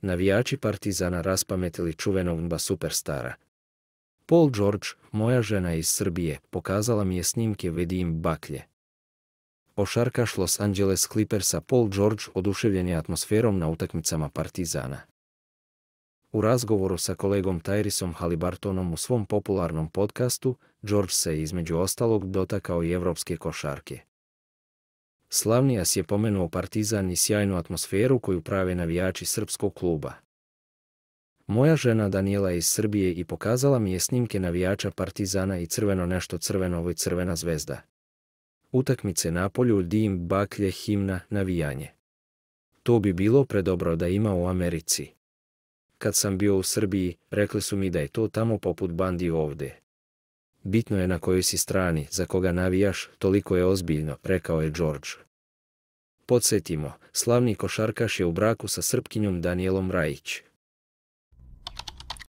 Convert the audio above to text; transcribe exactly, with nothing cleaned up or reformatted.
navijači Partizana raspametili čuvenog N B A superstara. Paul George, moja žena iz Srbije, pokazala mi je snimke Vedim Baklje. Košarkaš Los Angeles Clippersa Paul George oduševljen je atmosferom na utakmicama Partizana. U razgovoru sa kolegom Tyresom Haliburtonom u svom popularnom podcastu, George se između ostalog dotakao i evropske košarke. Slavni as je pomenuo Partizan i sjajnu atmosferu koju prave navijači srpskog kluba. Moja žena Daniela je iz Srbije i pokazala mi je snimke navijača Partizana i crveno nešto crveno i crvena zvezda. Utakmice na polju, dim, baklje, himna, navijanje. To bi bilo predobro da ima u Americi. Kad sam bio u Srbiji, rekli su mi da je to tamo poput bandi ovde. Bitno je na kojoj si strani, za koga navijaš, toliko je ozbiljno, rekao je George. Podsjetimo, slavni košarkaš je u braku sa Srpkinjom Danielom Rajić.